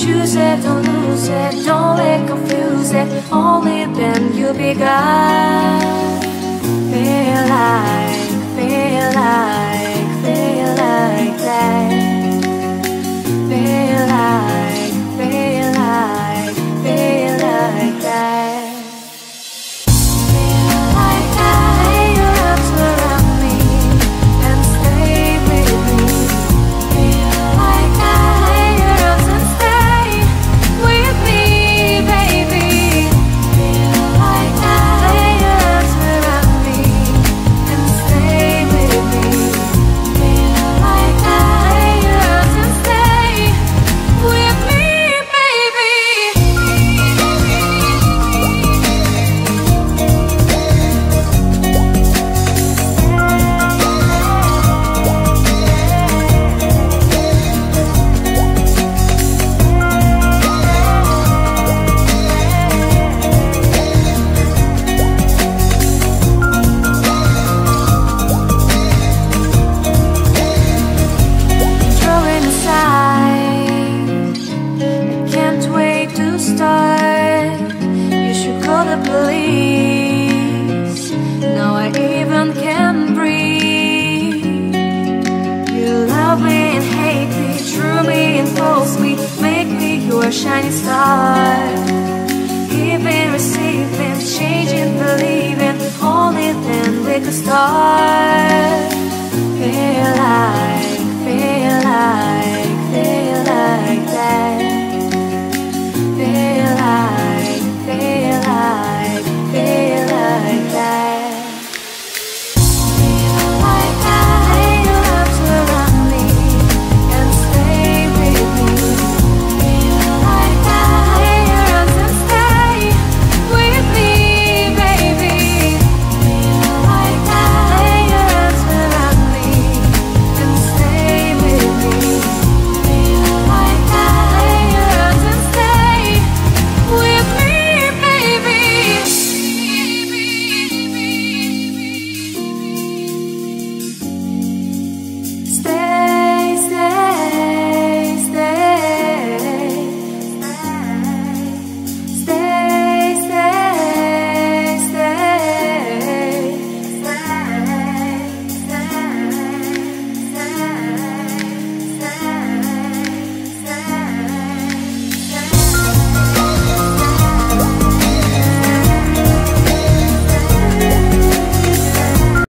choose it, don't lose it, don't let confuse it. Only then you begun. Feel like, feel like, feel like that. Feel like, feel like, feel like that. You should call the police. Now I even can breathe. You love me and hate me, true me and false me, make me your shining star. Giving, receiving, changing, believing, only then we could start.